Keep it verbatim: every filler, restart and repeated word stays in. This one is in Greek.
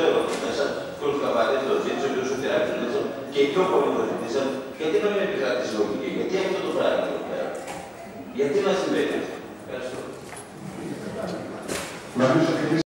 ξέρω μέσα, και όλους τους καβαλές το ζήτησε, και όλους τους τεράστιους, και πιο πολύ το ζήτησαν, γιατί να μην επικρατήσει λογική, γιατί αυτό το πράγμα εδώ πέρα. Γιατί να συμβαίνει αυτό. Ευχαριστώ.